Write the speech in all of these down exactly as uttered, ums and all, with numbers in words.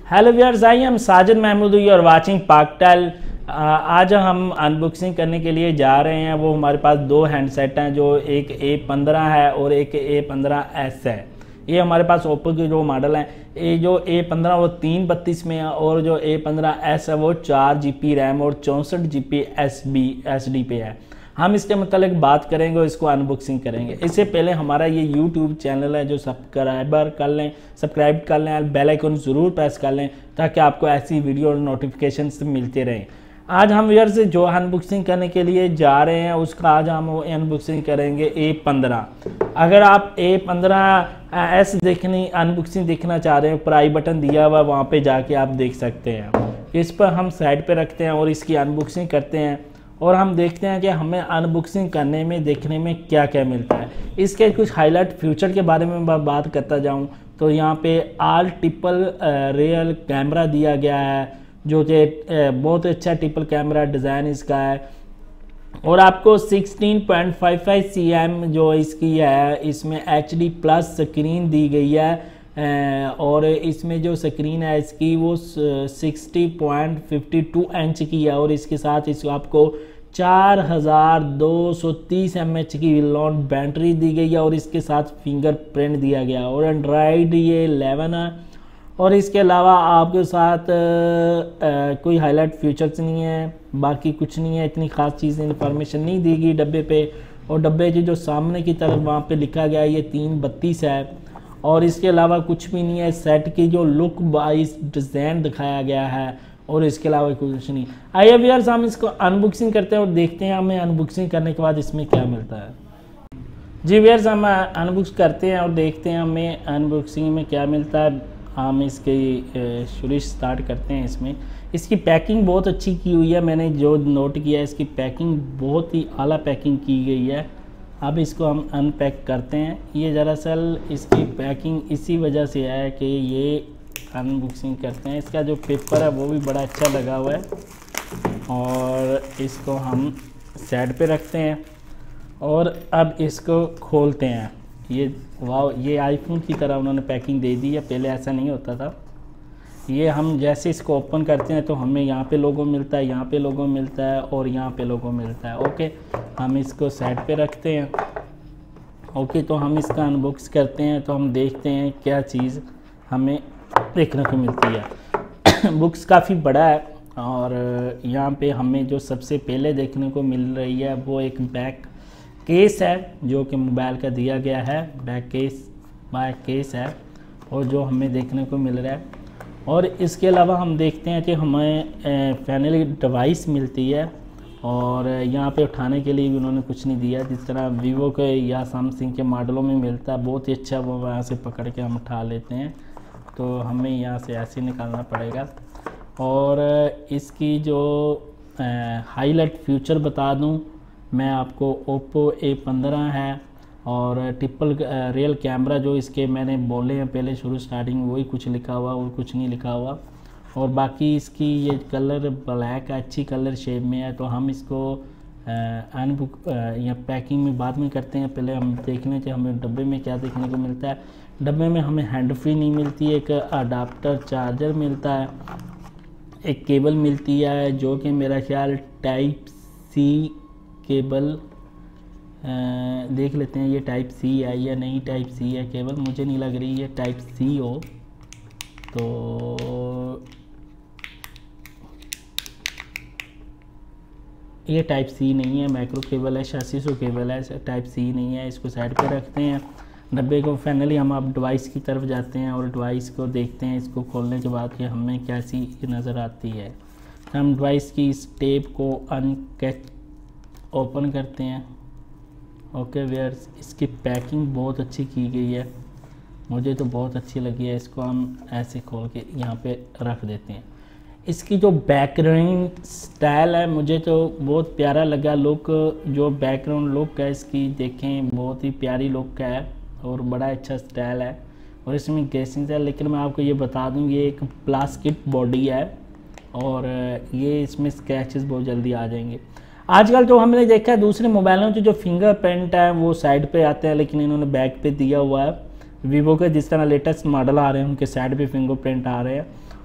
Hello viewers, I am Sajid Mahmood, you are watching Paktel. आज हम unboxing करने के लिए जा रहे हैं। वो हमारे पास दो हैंडसेट हैं, जो एक ए पंद्रह है और एक ए पंद्रह एस है। ये हमारे पास ओप्पो के जो मॉडल हैं, ये जो ए पंद्रह वो तीन बत्तीस में है और जो ए पंद्रह एस है वो चार जी बी रैम और चौंसठ G B S B S D पे है। हम इसके मतलब बात करेंगे और इसको अनबॉक्सिंग करेंगे। इससे पहले हमारा ये यूट्यूब चैनल है, जो सब्सक्राइबर कर लें, सब्सक्राइब कर लें, बेल आइकन ज़रूर प्रेस कर लें ताकि आपको ऐसी वीडियो और नोटिफिकेशंस मिलते रहें। आज हम व्यूअर्स से जो अनबॉक्सिंग करने के लिए जा रहे हैं उसका आज हम अनबॉक्सिंग करेंगे ए पंद्रह। अगर आप ए पंद्रह एस देखनी अनबॉक्सिंग देखना चाह रहे हैं, प्राई बटन दिया हुआ वहाँ पे जाके आप देख सकते हैं। इस पर हम साइड पे रखते हैं और इसकी अनबॉक्सिंग करते हैं और हम देखते हैं कि हमें अनबॉक्सिंग करने में देखने में क्या क्या मिलता है। इसके कुछ हाईलाइट फ्यूचर के बारे में मैं बात करता जाऊं तो यहाँ पे आल ट्रिपल रियल कैमरा दिया गया है, जो कि बहुत अच्छा ट्रिपल कैमरा डिज़ाइन इसका है। और आपको सोलह पॉइंट पचपन सी एम जो इसकी है, इसमें एच डी प्लस स्क्रीन दी गई है और इसमें जो स्क्रीन है इसकी वो साठ पॉइंट बावन इंच की है और इसके साथ इसको आपको चार हज़ार दो सौ तीस एम एच की लॉन्ग बैटरी दी गई है और इसके साथ फिंगरप्रिंट दिया गया है। और एंड्रॉयड ये ग्यारह है और इसके अलावा आपके साथ आ, आ, कोई हाईलाइट फीचर्स नहीं है, बाकी कुछ नहीं है, इतनी ख़ास चीज़ इन्फॉर्मेशन नहीं दी गई डब्बे पे। और डब्बे की जो सामने की तरफ वहाँ पे लिखा गया है ये तीन बत्तीस है और इसके अलावा कुछ भी नहीं है। सेट की जो लुक वाइज डिज़ाइन दिखाया गया है और इसके अलावा कुछ नहीं। आइए व्यूअर्स हम इसको अनबॉक्सिंग करते हैं और देखते हैं हमें अनबॉक्सिंग करने के बाद इसमें क्या मिलता है। जी व्यूअर्स, हम अनबॉक्स करते हैं और देखते हैं हमें अनबॉक्सिंग में क्या मिलता है। हम इसकी शुरू स्टार्ट करते हैं। इसमें इसकी पैकिंग बहुत अच्छी की हुई है, मैंने जो नोट किया है इसकी पैकिंग बहुत ही आला पैकिंग की गई है। अब इसको हम अनपैक करते हैं। ये दरअसल इसकी पैकिंग इसी वजह से है कि ये अनबॉक्सिंग करते हैं। इसका जो पेपर है वो भी बड़ा अच्छा लगा हुआ है और इसको हम साइड पे रखते हैं और अब इसको खोलते हैं। ये वाह, ये आईफोन की तरह उन्होंने पैकिंग दे दी है, पहले ऐसा नहीं होता था। ये हम जैसे इसको ओपन करते हैं तो हमें यहाँ पे लोगो मिलता है, यहाँ पे लोगो मिलता है और यहाँ पे लोगो मिलता है। ओके, हम इसको साइड पे रखते हैं। ओके, तो हम इसका अनबॉक्स करते हैं तो हम देखते हैं क्या चीज़ हमें देखने को मिलती है। बुक्स काफ़ी बड़ा है और यहाँ पे हमें जो सबसे पहले देखने को मिल रही है वो एक बैक केस है, जो कि मोबाइल का दिया गया है। बैक केस बैक केस है और जो हमें देखने को मिल रहा है। और इसके अलावा हम देखते हैं कि हमें फाइनली डिवाइस मिलती है और यहाँ पे उठाने के लिए भी उन्होंने कुछ नहीं दिया, जिस तरह वीवो के या सैमसंग के मॉडलों में मिलता है। बहुत ही अच्छा, वो वहाँ से पकड़ के हम उठा लेते हैं तो हमें यहाँ से ऐसे निकालना पड़ेगा। और इसकी जो हाईलाइट फ्यूचर बता दूँ मैं आपको, ओप्पो ए पंद्रह है और ट्रिपल रियल कैमरा जो इसके मैंने बोले हैं पहले शुरू स्टार्टिंग, वही कुछ लिखा हुआ और कुछ नहीं लिखा हुआ। और बाकी इसकी ये कलर ब्लैक अच्छी कलर शेप में है। तो हम इसको अनबुक या पैकिंग में बाद में करते हैं। पहले हम देख लें कि हमें डब्बे में क्या देखने को मिलता है। डब्बे में हमें हैंड फ्री नहीं मिलती, एक अडाप्टर चार्जर मिलता है, एक केबल मिलती है जो कि मेरा ख्याल टाइप सी केबल, आ, देख लेते हैं ये टाइप सी है या नहीं टाइप सी है केबल, मुझे नहीं लग रही है टाइप सी हो। तो ये टाइप सी नहीं है, माइक्रो केबल है, छत्तीस सौ केबल है, टाइप सी नहीं है। इसको साइड पे रखते हैं डब्बे को। फाइनली हम अब डिवाइस की तरफ जाते हैं और डिवाइस को देखते हैं इसको खोलने के बाद कि हमें कैसी नज़र आती है। हम डिवाइस की इस टेप को अनकैच ओपन करते हैं। ओके व्यूअर्स, इसकी पैकिंग बहुत अच्छी की गई है, मुझे तो बहुत अच्छी लगी है। इसको हम ऐसे खोल के यहाँ पे रख देते हैं। इसकी जो बैकग्राउंड स्टाइल है मुझे तो बहुत प्यारा लगा। लुक, जो बैकग्राउंड लुक है इसकी देखें, बहुत ही प्यारी लुक है और बड़ा अच्छा स्टाइल है। और इसमें गेसिंग है, लेकिन मैं आपको ये बता दूँ ये एक प्लास्टिक बॉडी है और ये इसमें स्क्रैचेस बहुत जल्दी आ जाएंगे। आजकल जो हमने देखा है दूसरे मोबाइलों में जो फिंगरप्रिंट है वो साइड पे आते हैं, लेकिन इन्होंने बैक पे दिया हुआ है। वीवो के जिस तरह लेटेस्ट मॉडल आ रहे हैं उनके साइड पे फिंगरप्रिंट आ रहे हैं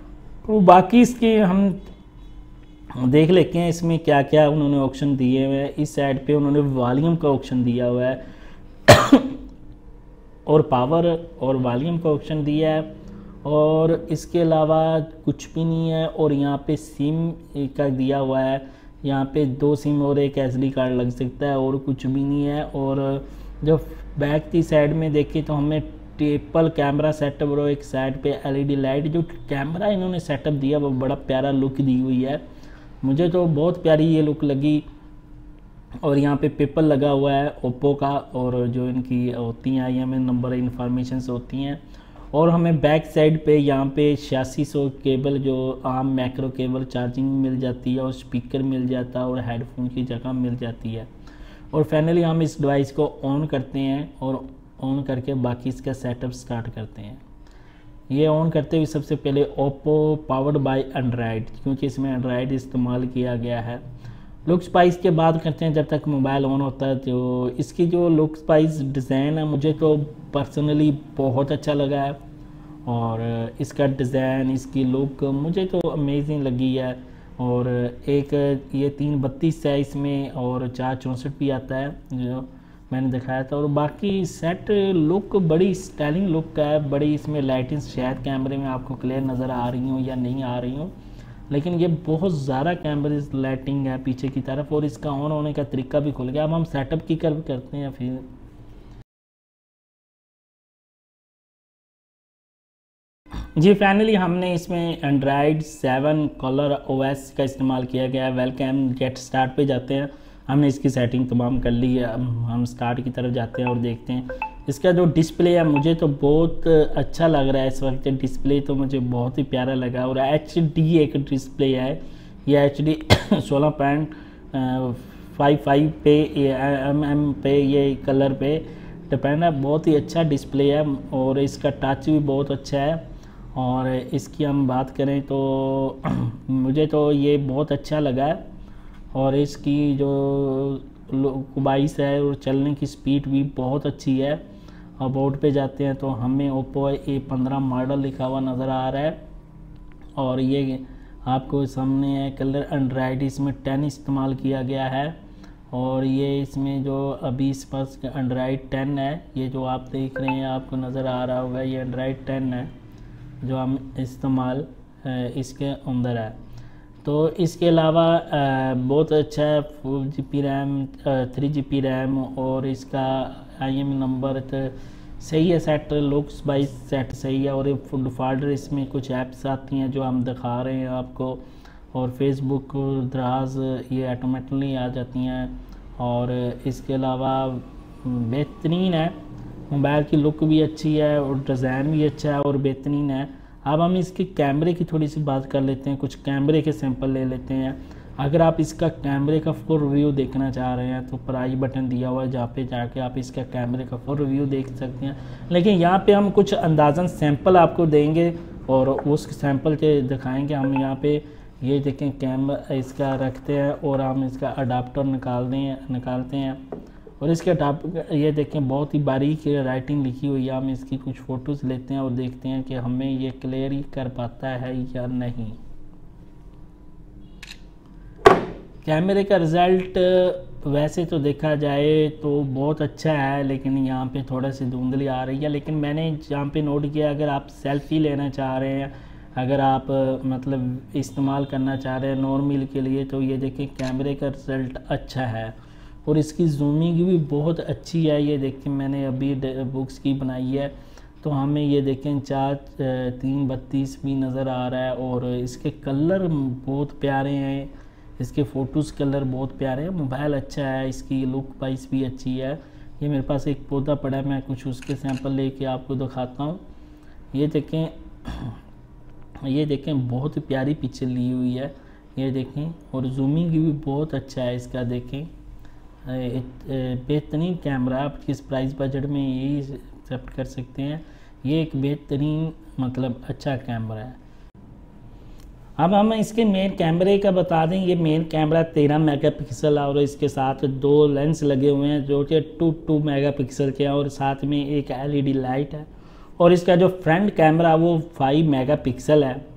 और बाकी इसके हम देख लेते हैं इसमें क्या क्या उन्होंने ऑप्शन दिए हुए हैं। इस साइड पे उन्होंने वॉल्यूम का ऑप्शन दिया हुआ है और पावर और वॉल्यूम का ऑप्शन दिया है, और इसके अलावा कुछ भी नहीं है। और यहाँ पे सिम का दिया हुआ है, यहाँ पे दो सिम और एक एसडी कार्ड लग सकता है, और कुछ भी नहीं है। और जब बैक की साइड में देखें तो हमें ट्रिपल कैमरा सेटअप और एक साइड पे एलईडी लाइट, जो कैमरा इन्होंने सेटअप दिया वो बड़ा प्यारा लुक दी हुई है, मुझे तो बहुत प्यारी ये लुक लगी। और यहाँ पे पेपर लगा हुआ है ओप्पो का, और जो इनकी होती हैं I M I number information होती हैं। और हमें बैक साइड पे यहाँ पे छियासी सौ केबल, जो आम मैक्रो केबल चार्जिंग मिल जाती है, और स्पीकर मिल जाता है, और हेडफोन की जगह मिल जाती है। और फाइनली हम इस डिवाइस को ऑन करते हैं, और ऑन करके बाकी इसका सेटअप स्टार्ट करते हैं। ये ऑन करते हुए सबसे पहले ओप्पो पावर्ड बाय एंड्राइड, क्योंकि इसमें एंड्राइड इस्तेमाल किया गया है। लुक स्पाइस के बाद करते हैं जब तक मोबाइल ऑन होता है। तो इसकी जो लुक स्पाइस डिज़ाइन है मुझे तो पर्सनली बहुत अच्छा लगा है, और इसका डिज़ाइन, इसकी लुक मुझे तो अमेजिंग लगी है। और एक ये तीन बत्तीस है इसमें, और चार चौंसठ भी आता है जो मैंने दिखाया था। और बाकी सेट लुक बड़ी स्टाइलिंग लुक का है, बड़ी इसमें लाइटिंग शायद कैमरे में आपको क्लियर नज़र आ रही हूँ या नहीं आ रही हूँ, लेकिन ये बहुत ज़्यादा कैमरे लाइटिंग है पीछे की तरफ, और इसका ऑन होने का तरीका भी खुल गया। अब हम सेटअप की कर करते हैं फिर। जी फाइनली हमने इसमें एंड्राइड सेवन कलर ओएस का इस्तेमाल किया गया है। वेलकम गेट स्टार्ट पे जाते हैं, हमने इसकी सेटिंग तमाम कर ली है। हम स्टार्ट की तरफ जाते हैं और देखते हैं इसका जो डिस्प्ले है, मुझे तो बहुत अच्छा लग रहा है इस वक्त। डिस्प्ले तो मुझे बहुत ही प्यारा लगा, और एच डी एक डिस्प्ले है, ये एच डी सोलह पॉइंट फाइव फाइव पे एम एम पे ये कलर पे डिपेंड है। बहुत ही अच्छा डिस्प्ले है, और इसका टच भी बहुत अच्छा है। और इसकी हम बात करें तो मुझे तो ये बहुत अच्छा लगा है, और इसकी जो बाईस है और चलने की स्पीड भी बहुत अच्छी है। और बोर्ड पे जाते हैं तो हमें ओप्पो ए पंद्रह मॉडल लिखा हुआ नज़र आ रहा है, और ये आपको सामने है कलर एंड्राइड, इसमें टेन इस्तेमाल किया गया है। और ये इसमें जो अभी इस पास एंड्राइड टेन है, ये जो आप देख रहे हैं आपको नज़र आ रहा होगा, ये एंड्राइड टेन है जो हम इस्तेमाल इसके अंदर है। तो इसके अलावा बहुत अच्छा है, four G B RAM, three G B RAM, और इसका आई एम नंबर सही है, सेट लुक्स बाइस सेट सही है। और डिफ़ॉल्ट इसमें कुछ ऐप्स आती हैं जो हम दिखा रहे हैं आपको, और फेसबुक दराज ये ऑटोमेटिकली आ जाती हैं। और इसके अलावा बेहतरीन है, मोबाइल की लुक भी अच्छी है, और डिज़ाइन भी अच्छा है और बेहतरीन है। अब हम इसके कैमरे की थोड़ी सी बात कर लेते हैं, कुछ कैमरे के सैंपल ले लेते हैं। अगर आप इसका कैमरे का फुल रिव्यू देखना चाह रहे हैं तो ऊपर आई बटन दिया हुआ है, जहाँ पे जाके आप इसका कैमरे का फुल रिव्यू देख सकते हैं। लेकिन यहाँ पे हम कुछ अंदाज़न सैंपल आपको देंगे, और उस सैंपल के दिखाएंगे हम। यहाँ पे ये देखें कैमरा इसका रखते हैं, और हम इसका अडाप्टर निकाल दें निकालते हैं और इसके अडाप्टर ये देखें बहुत ही बारीक राइटिंग लिखी हुई है। हम इसकी कुछ फ़ोटोज़ लेते हैं और देखते हैं कि हमें ये क्लियर ही कर पाता है या नहीं। कैमरे का रिज़ल्ट वैसे तो देखा जाए तो बहुत अच्छा है, लेकिन यहाँ पे थोड़ा सी धुंधली आ रही है। लेकिन मैंने यहाँ पे नोट किया, अगर आप सेल्फ़ी लेना चाह रहे हैं, अगर आप मतलब इस्तेमाल करना चाह रहे हैं नॉर्मल के लिए, तो ये देखें कैमरे का रिज़ल्ट अच्छा है, और इसकी जूमिंग भी बहुत अच्छी है। ये देखें मैंने अभी बुक्स की बनाई है, तो हमें ये देखें चार तीन बत्तीस भी नज़र आ रहा है, और इसके कलर बहुत प्यारे हैं, इसके फ़ोटोज़ कलर बहुत प्यारे हैं। मोबाइल अच्छा है, इसकी लुक वाइज भी अच्छी है। ये मेरे पास एक पौधा पड़ा है, मैं कुछ उसके सैंपल लेके आपको दिखाता हूँ। ये देखें ये देखें बहुत प्यारी पिक्चर ली हुई है, ये देखें, और जूमिंग भी बहुत अच्छा है इसका। देखें बेहतरीन कैमरा, आप किस प्राइस बजट में यही एक्सेप्ट कर सकते हैं। ये एक बेहतरीन मतलब अच्छा कैमरा है। अब हम इसके मेन कैमरे का बता दें। ये मेन कैमरा तेरह मेगापिक्सल है, और इसके साथ दो लेंस लगे हुए हैं जो कि टू टू मेगापिक्सल के हैं, और साथ में एक एलईडी लाइट है। और इसका जो फ्रंट कैमरा वो फाइव मेगापिक्सल है,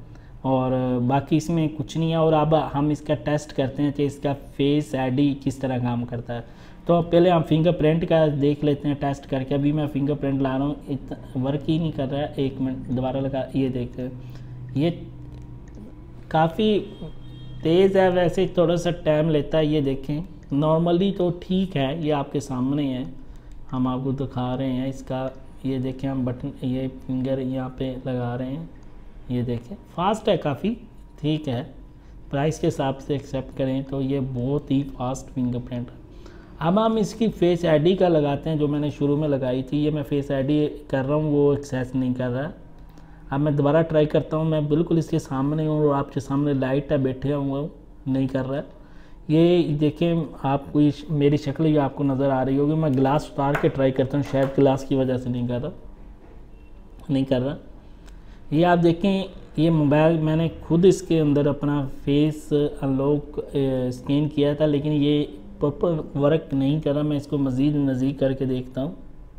और बाकी इसमें कुछ नहीं है। और अब हम इसका टेस्ट करते हैं कि इसका फेस आईडी किस तरह काम करता है। तो पहले हम फिंगरप्रिंट का देख लेते हैं टेस्ट करके। अभी मैं फिंगरप्रिंट ला रहा हूँ, वर्क ही नहीं कर रहा है। एक मिनट दोबारा लगा, ये देखते हैं, ये काफ़ी तेज़ है, वैसे थोड़ा सा टाइम लेता है। ये देखें, नॉर्मली तो ठीक है, ये आपके सामने है, हम आपको दिखा रहे हैं इसका। ये देखें, हम बटन, ये फिंगर यहाँ पे लगा रहे हैं, ये देखें फास्ट है काफ़ी, ठीक है। प्राइस के हिसाब से एक्सेप्ट करें तो ये बहुत ही फास्ट फिंगरप्रिंट है। अब हम इसकी फेस आईडी का लगाते हैं, जो मैंने शुरू में लगाई थी। ये मैं फेस आईडी कर रहा हूँ, वो एक्सेस नहीं कर रहा। अब मैं दोबारा ट्राई करता हूँ, मैं बिल्कुल इसके सामने हूँ और आपके सामने लाइट है, बैठे हुए, नहीं कर रहा है। ये देखें, आपको मेरी शक्ल ही आपको नज़र आ रही होगी। मैं ग्लास उतार के ट्राई करता हूँ, शायद ग्लास की वजह से नहीं कर रहा नहीं कर रहा ये आप देखें, ये मोबाइल मैंने खुद इसके अंदर अपना फेस अनलॉक स्कैन किया था, लेकिन ये प्रॉपर वर्क नहीं कर रहा। मैं इसको मज़ीद नज़दीक करके देखता हूँ,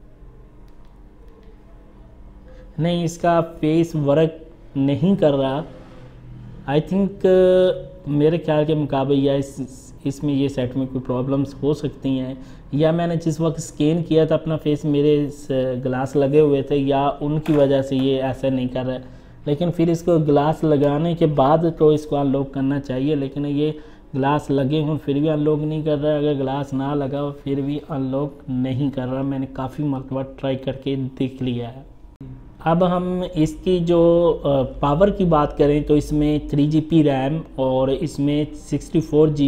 नहीं, इसका फेस वर्क नहीं कर रहा। आई थिंक मेरे ख्याल के मुकाबले या इस इसमें ये सेट में कोई प्रॉब्लम्स हो सकती हैं, या मैंने जिस वक्त स्कैन किया था अपना फेस, मेरे ग्लास लगे हुए थे, या उनकी वजह से ये ऐसा नहीं कर रहा है। लेकिन फिर इसको ग्लास लगाने के बाद तो इसको अनलॉक करना चाहिए, लेकिन ये ग्लास लगे हों फिर भी अनलॉक नहीं कर रहा है। अगर ग्लास ना लगा हो फिर भी अनलॉक नहीं कर रहा। मैंने काफ़ी मरतबा ट्राई करके देख लिया है। अब हम इसकी जो पावर की बात करें तो इसमें थ्री जी बी रैम और इसमें sixty four G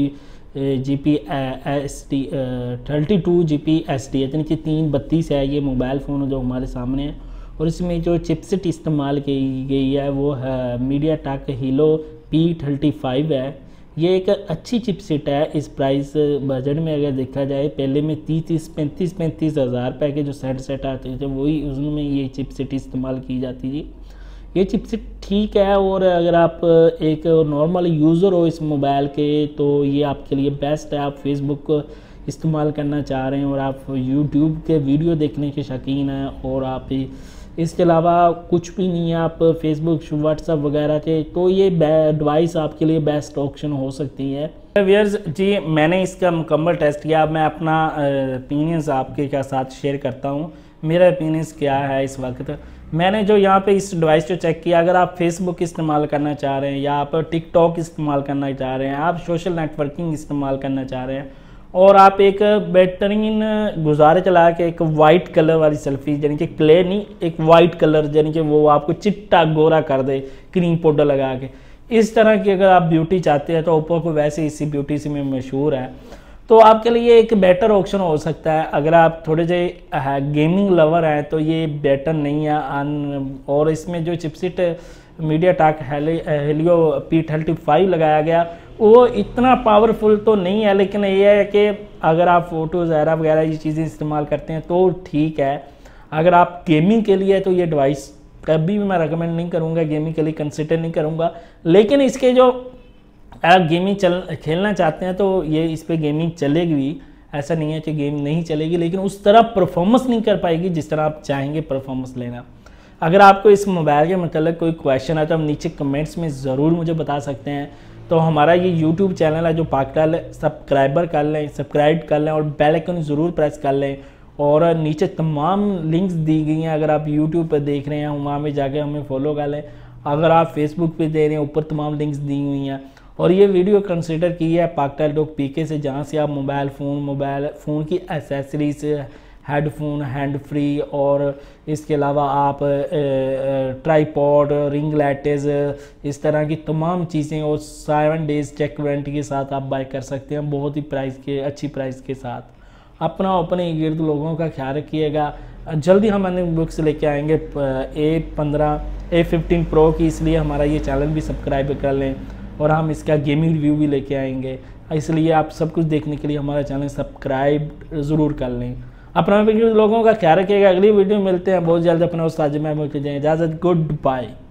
G P S T thirty two G P S T यानी कि तीन बत्तीस है ये मोबाइल फ़ोन जो हमारे सामने है। और इसमें जो चिपसेट इस्तेमाल की गई है वो है MediaTek Helio P thirty five है। ये एक अच्छी चिपसेट है इस प्राइस बजट में अगर देखा जाए। पहले में तीस तीस पैंतीस पैंतीस हज़ार रुपये के जो सेट सेट आते थे वही उसमें ये चिपसेट इस्तेमाल की जाती थी। ये चिपसेट ठीक है, और अगर आप एक नॉर्मल यूज़र हो इस मोबाइल के तो ये आपके लिए बेस्ट है। आप फेसबुक इस्तेमाल करना चाह रहे हैं और आप यूट्यूब के वीडियो देखने के शौकीन हैं और आप इसके अलावा कुछ भी नहीं है, आप फेसबुक व्हाट्सएप वगैरह के, तो ये डिवाइस आपके लिए बेस्ट ऑप्शन हो सकती है। व्यूअर्स जी, मैंने इसका मुकम्मल टेस्ट किया। अब मैं अपना ओपिनियंस आपके के साथ शेयर करता हूँ। मेरा ओपिनियंस क्या है इस वक्त। मैंने जो यहाँ पे इस डिवाइस को चेक किया, अगर आप फेसबुक इस्तेमाल करना चाह रहे हैं या आप टिकटॉक इस्तेमाल करना चाह रहे हैं, आप सोशल नेटवर्किंग इस्तेमाल करना चाह रहे हैं और आप एक बेहतरीन गुजारे चला के एक वाइट कलर वाली सेल्फी, यानी कि क्ले नहीं, एक वाइट कलर यानी कि वो आपको चिट्टा गोरा कर दे क्रीम पाउडर लगा के, इस तरह की अगर आप ब्यूटी चाहते हैं तो ओप्पो को वैसे इसी ब्यूटी से में मशहूर है, तो आपके लिए एक बेटर ऑप्शन हो सकता है। अगर आप थोड़े से गेमिंग लवर हैं तो ये बेटर नहीं है। और इसमें जो chipset MediaTek Helio P thirty five लगाया गया वो इतना पावरफुल तो नहीं है, लेकिन ये है कि अगर आप फ़ोटोज़ वगैरह ये चीज़ें इस्तेमाल करते हैं तो ठीक है। अगर आप गेमिंग के लिए तो ये डिवाइस कभी भी मैं रेकमेंड नहीं करूँगा, गेमिंग के लिए कंसिडर नहीं करूँगा। लेकिन इसके जो आप गेमिंग चल खेलना चाहते हैं तो ये इस पर गेमिंग चलेगी भी, ऐसा नहीं है कि गेम नहीं चलेगी, लेकिन उस तरह परफॉर्मेंस नहीं कर पाएगी जिस तरह आप चाहेंगे परफॉर्मेंस लेना। अगर आपको इस मोबाइल के मतलब कोई क्वेश्चन है तो आप नीचे कमेंट्स में ज़रूर मुझे बता सकते हैं। तो हमारा ये यूट्यूब चैनल है जो पाकटाल है, सब्सक्राइबर कर लें, सब्सक्राइब कर लें और बेल आइकन ज़रूर प्रेस कर लें। और नीचे तमाम लिंक्स दी गई हैं, अगर आप यूट्यूब पर देख रहे हैं वहाँ में जाके हमें फॉलो कर लें। अगर आप फेसबुक पे दे रहे हैं ऊपर तमाम लिंक्स दी हुई हैं। और ये वीडियो कंसिडर की है पाकटाल डॉक पीके से, जहाँ से आप मोबाइल फ़ोन मोबाइल फ़ोन की एसेसरीज, हेडफोन, हैंड फ्री और इसके अलावा आप ट्राईपॉड, रिंग लाइटेज, इस तरह की तमाम चीज़ें और सेवन डेज़ चेक वारंटी के साथ आप बाय कर सकते हैं बहुत ही प्राइस के अच्छी प्राइस के साथ। अपना अपने गिर्द लोगों का ख्याल रखिएगा। जल्दी हम अन्य बुक्स लेके आएंगे ए पंद्रह ए फिफ्टीन प्रो की, इसलिए हमारा ये चैनल भी सब्सक्राइब कर लें और हम इसका गेमिंग रिव्यू भी लेके आएंगे। इसलिए आप सब कुछ देखने के लिए हमारा चैनल सब्सक्राइब ज़रूर कर लें। अपना लोगों का ख्याल रखिएगा। अगली वीडियो में मिलते हैं बहुत जल्द। अपना उस्ताद महमूद की इजाज़त, गुड बाय।